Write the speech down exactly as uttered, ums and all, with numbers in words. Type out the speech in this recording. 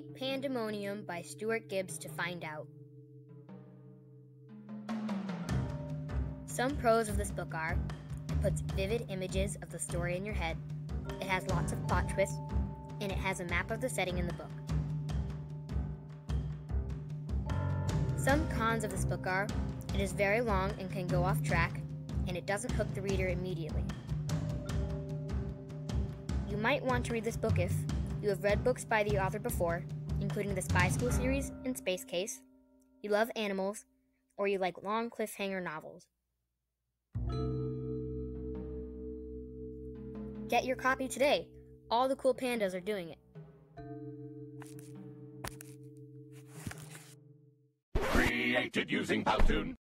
Read Panda-Monium by Stuart Gibbs to find out. Some pros of this book are: it puts vivid images of the story in your head, it has lots of plot twists, and it has a map of the setting in the book. Some cons of this book are: it is very long and can go off track, and it doesn't hook the reader immediately. You might want to read this book if you have read books by the author before, including the Spy School series and Space Case, you love animals, or you like long cliffhanger novels. Get your copy today. All the cool pandas are doing it. Created using Powtoon.